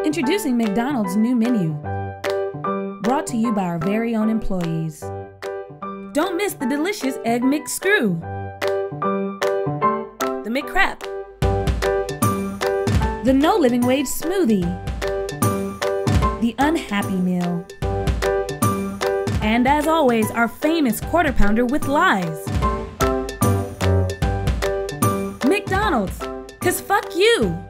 Introducing McDonald's new menu. Brought to you by our very own employees. Don't miss the delicious Egg McScrew, the McCrap, the No Living Wage Smoothie, the Unhappy Meal, and as always, our famous Quarter Pounder with lies. McDonald's, 'cause fuck you!